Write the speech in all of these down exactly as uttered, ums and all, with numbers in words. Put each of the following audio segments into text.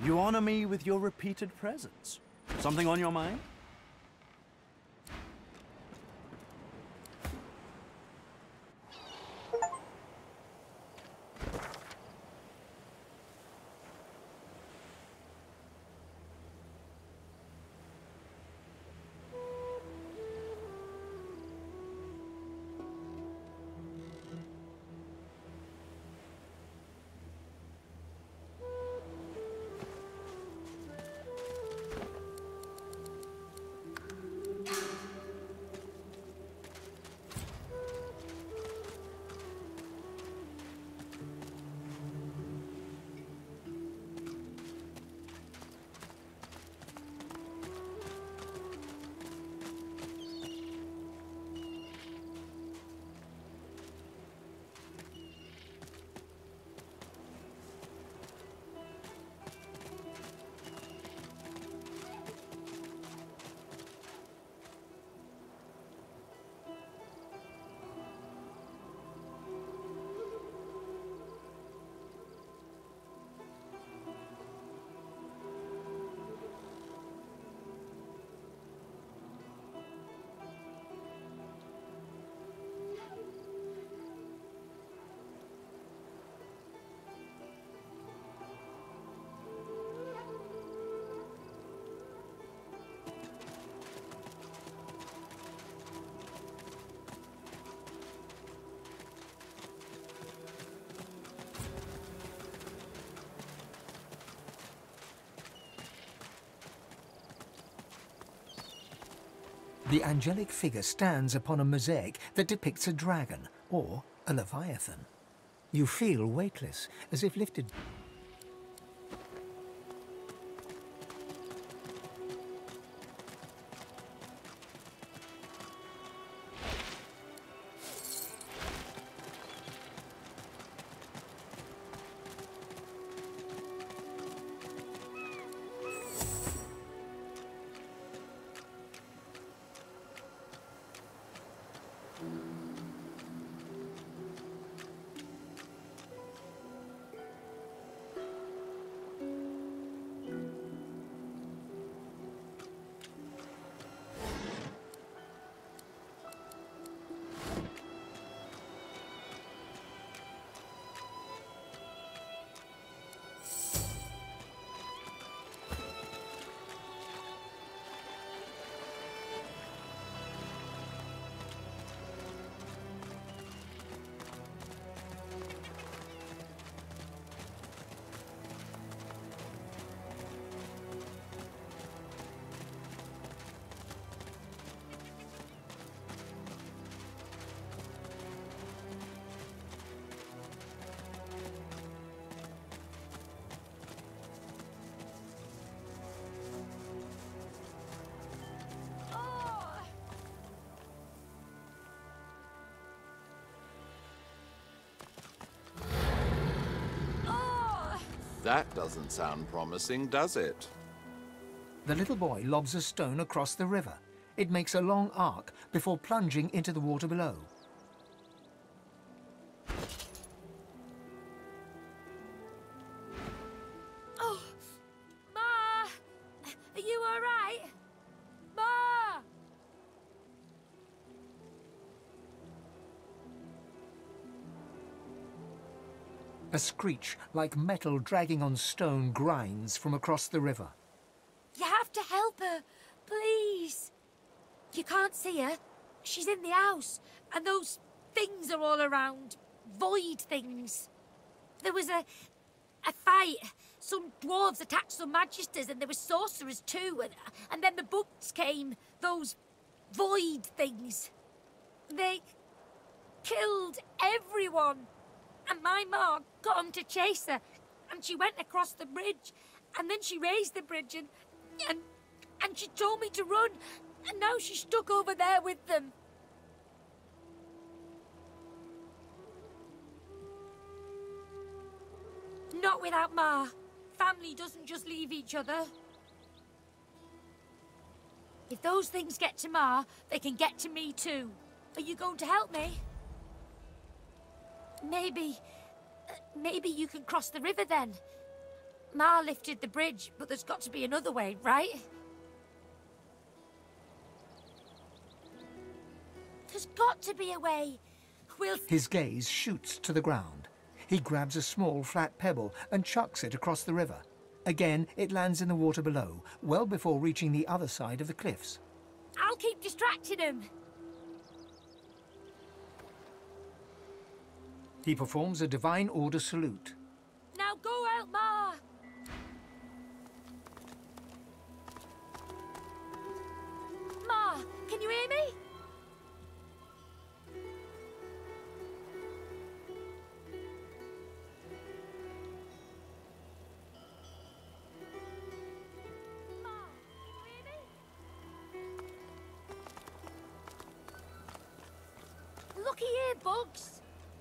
You honor me with your repeated presence. Something on your mind? The angelic figure stands upon a mosaic that depicts a dragon, or a leviathan. You feel weightless, as if lifted... That doesn't sound promising, does it? The little boy lobs a stone across the river. It makes a long arc before plunging into the water below. Oh, Ma! Are you all right? Ma! A screech like metal dragging on stone grinds from across the river. You have to help her, please. You can't see her. She's in the house, and those things are all around. Void things. There was a... a fight. Some dwarves attacked some magisters, and there were sorcerers too, and, and then the bugs came. Those void things. They killed everyone. And my ma got them to chase her, and she went across the bridge, and then she raised the bridge, and, and, and she told me to run, and now she's stuck over there with them. Not without Ma. Family doesn't just leave each other. If those things get to Ma, they can get to me too. Are you going to help me? Maybe... Uh, maybe you can cross the river then. Ma lifted the bridge, but there's got to be another way, right? There's got to be a way. We'll... His gaze shoots to the ground. He grabs a small flat pebble and chucks it across the river. Again, it lands in the water below, well before reaching the other side of the cliffs. I'll keep distracting him. He performs a Divine Order salute. Now go out, Ma! Ma, can you hear me? Ma, can you hear me? Looky here, Bugs.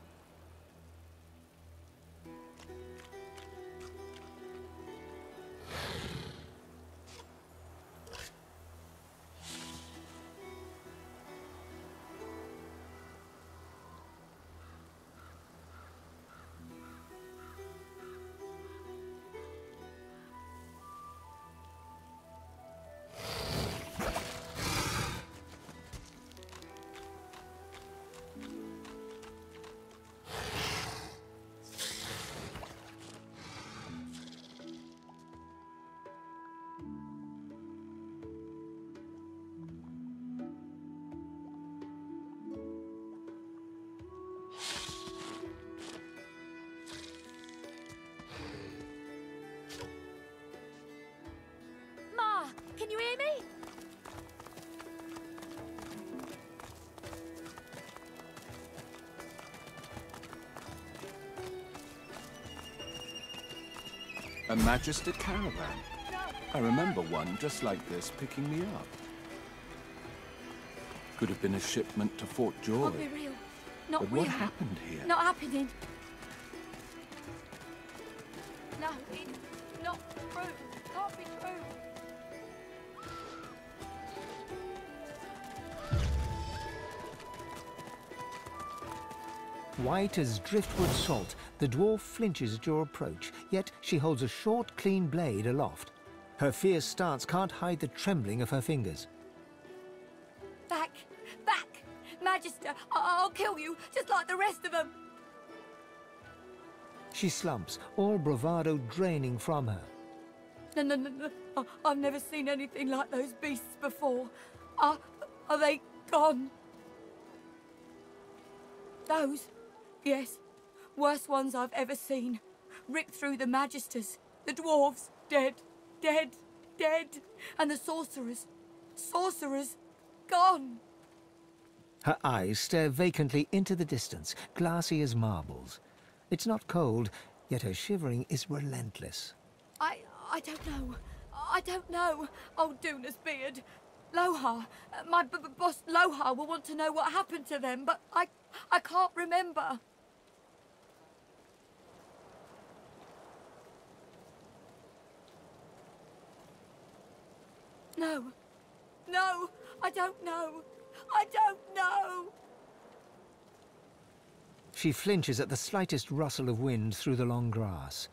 Can you hear me? A Magister caravan. No. I remember one just like this picking me up. Could have been a shipment to Fort Joy. Can't be real. Not But real. what happened here? Not happening. No, it's not true. Can't be true. White as driftwood salt, the dwarf flinches at your approach, yet she holds a short, clean blade aloft. Her fierce stance can't hide the trembling of her fingers. Back! Back! Magister, I I'll kill you, just like the rest of them! She slumps, all bravado draining from her. No, no, no, no. I- I've never seen anything like those beasts before. Are, are they gone? Those? Yes. Worst ones I've ever seen. Ripped through the Magisters. The dwarves. Dead. Dead. Dead. And the sorcerers. Sorcerers. Gone. Her eyes stare vacantly into the distance, glassy as marbles. It's not cold, yet her shivering is relentless. I... I don't know. I don't know. Old Duna's beard. Lohar. uh, My b -b boss Lohar will want to know what happened to them, but I... I can't remember. No. No. I don't know. I don't know. She flinches at the slightest rustle of wind through the long grass.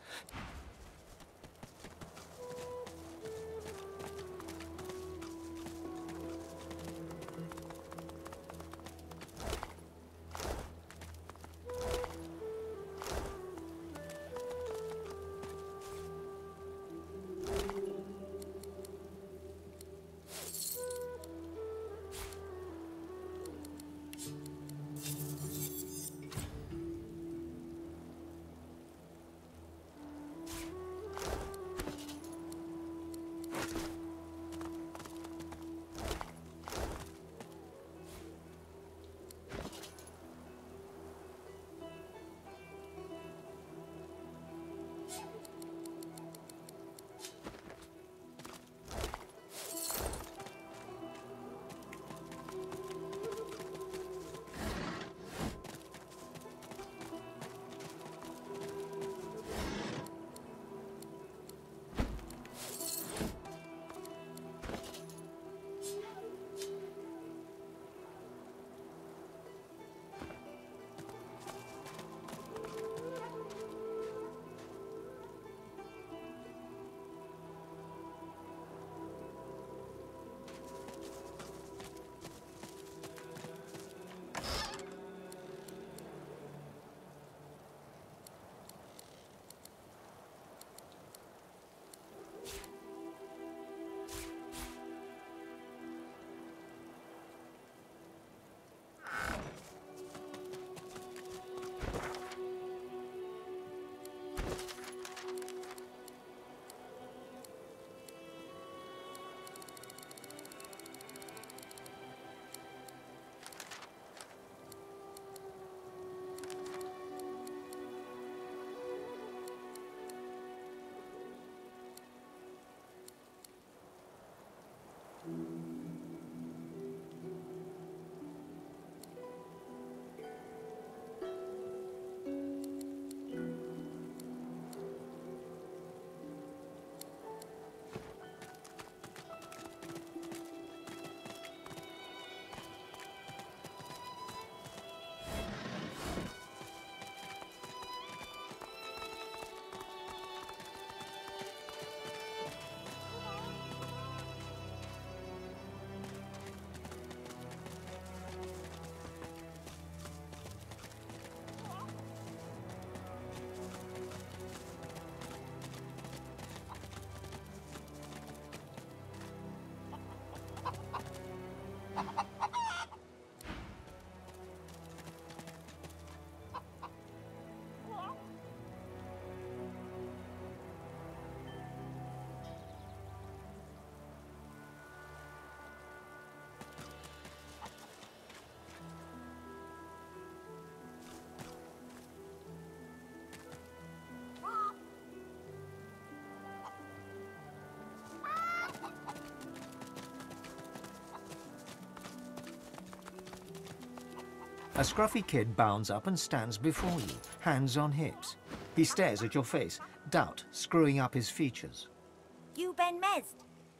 A scruffy kid bounds up and stands before you, hands on hips. He stares at your face, doubt screwing up his features. You Ben Mezd?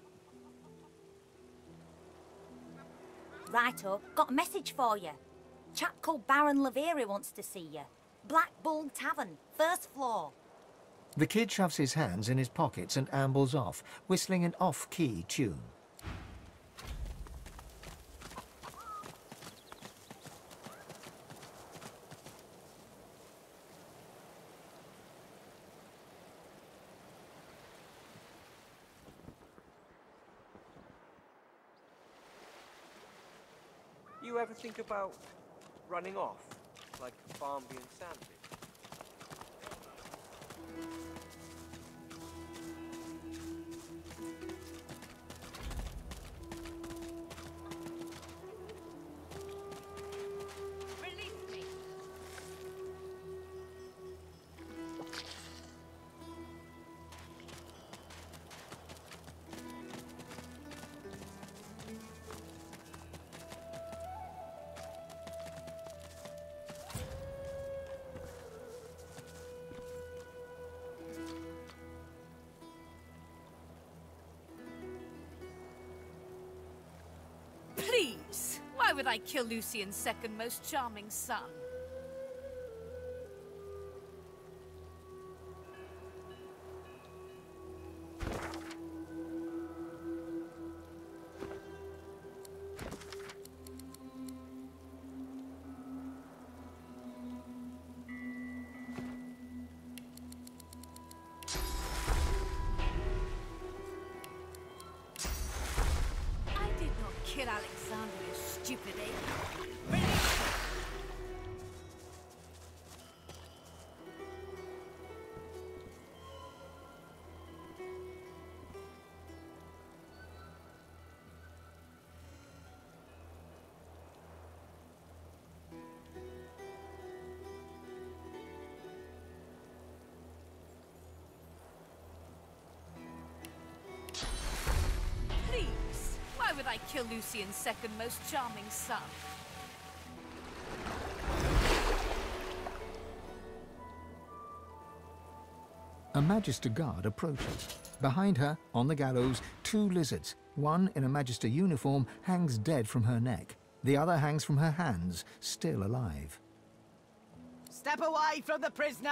Righto, got a message for you. Chap called Baron Laveri wants to see you. Black Bull Tavern, first floor. The kid shoves his hands in his pockets and ambles off, whistling an off-key tune. You ever think about running off, like Barnby and Sandy? Please, why would I kill Lucien's second most charming son? Kill Alexander, you stupid ape. Release him. Why would I kill Lucien's second most charming son? A Magister guard approaches. Behind her, on the gallows, two lizards. One in a Magister uniform hangs dead from her neck. The other hangs from her hands, still alive. Step away from the prisoner!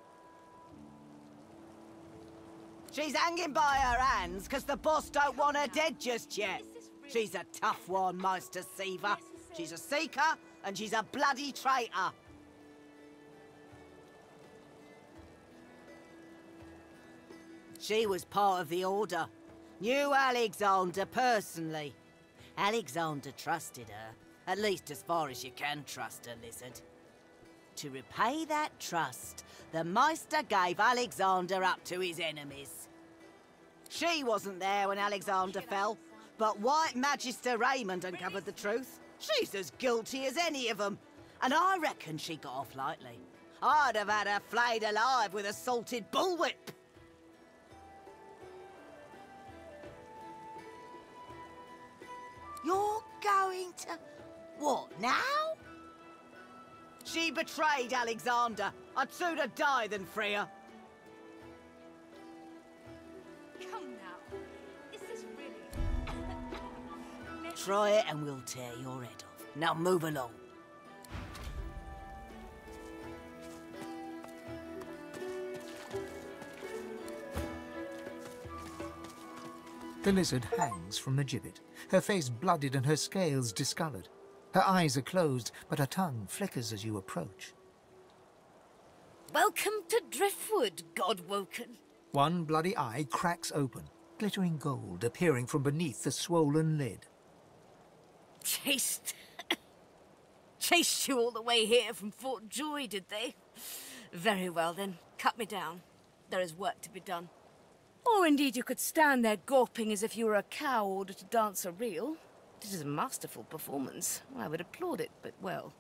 She's hanging by her hands because the boss don't want her dead just yet. She's a tough one, Meister Seaver. She's a seeker, and she's a bloody traitor. She was part of the Order. Knew Alexander personally. Alexander trusted her, at least as far as you can trust a lizard. To repay that trust, the Meister gave Alexander up to his enemies. She wasn't there when Alexander fell, but White Magister Raymond uncovered the truth. She's as guilty as any of them, and I reckon she got off lightly. I'd have had her flayed alive with a salted bullwhip. You're going to... what, now? She betrayed Alexander. I'd sooner die than free her. Come now. Is this really... Try it and we'll tear your head off. Now move along. The lizard hangs from the gibbet, her face blooded and her scales discoloured. Her eyes are closed, but her tongue flickers as you approach. Welcome to Driftwood, God-woken. One bloody eye cracks open, glittering gold appearing from beneath the swollen lid. Chased... Chased you all the way here from Fort Joy, did they? Very well, then. Cut me down. There is work to be done. Or indeed you could stand there gawping as if you were a cow ordered to dance a reel. It is a masterful performance. I would applaud it, but well.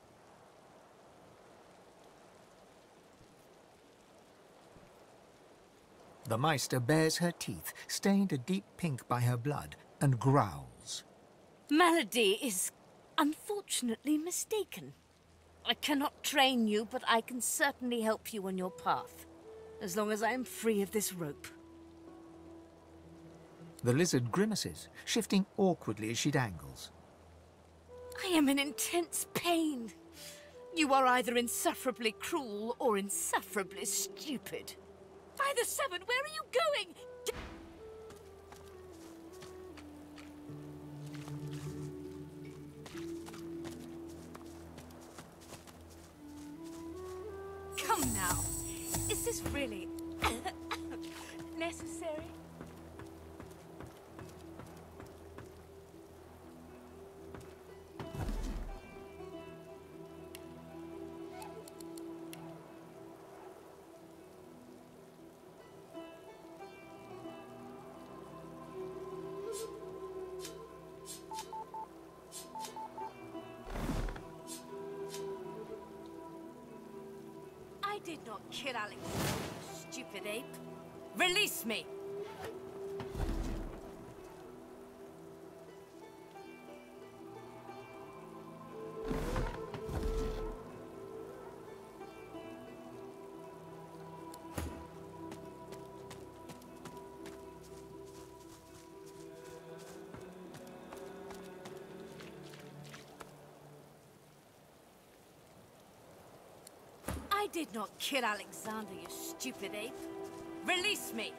The Meister bares her teeth, stained a deep pink by her blood, and growls. Malady is unfortunately mistaken. I cannot train you, but I can certainly help you on your path, as long as I am free of this rope. The lizard grimaces, shifting awkwardly as she dangles. I am in intense pain. You are either insufferably cruel or insufferably stupid. By the seven, where are you going? Come now. Is this really necessary? I did not kill Alexander, you stupid ape. Release me! I did not kill Alexander, you stupid ape. Release me!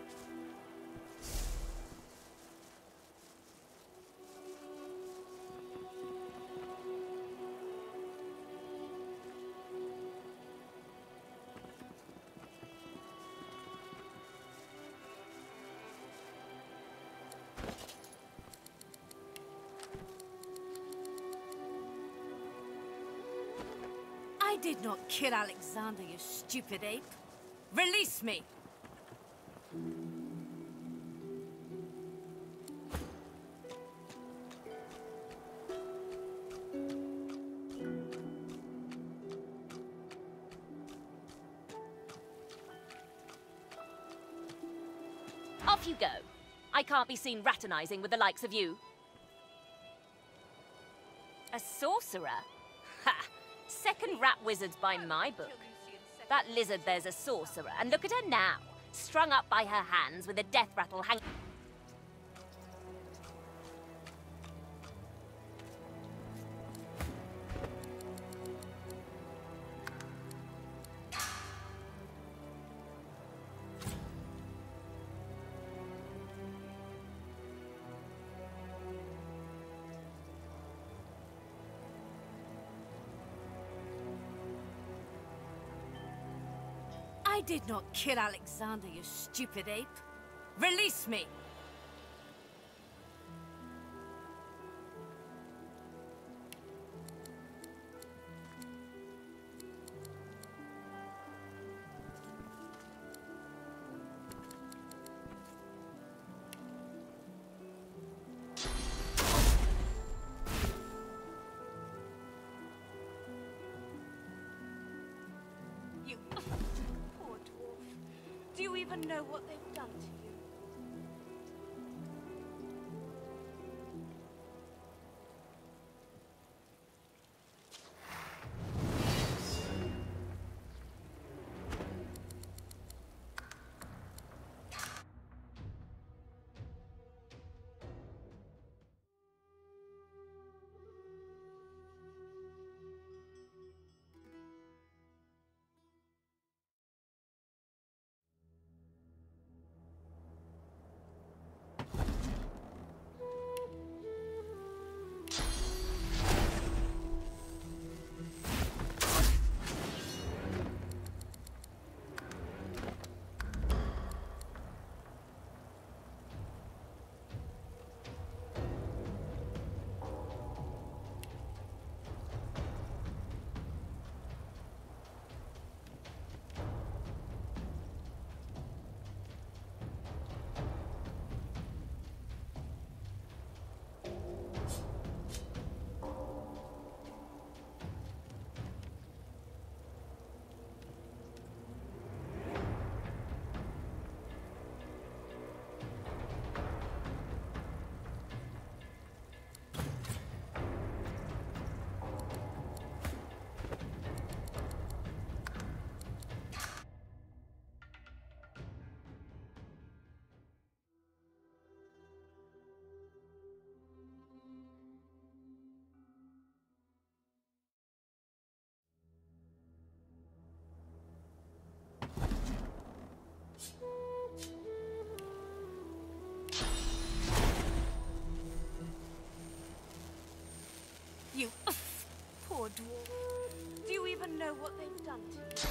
I did not kill Alexander, you stupid ape. Release me! Off you go. I can't be seen raternizing with the likes of you. A sorcerer? Ha! Second rat wizards by my book. That lizard there's a sorcerer, and look at her now, strung up by her hands with a death rattle hanging. I did not kill Alexander, you stupid ape. Release me! You... Poor dwarf. Do you even know what they've done to you? dwarf. Do you even know what they've done to you?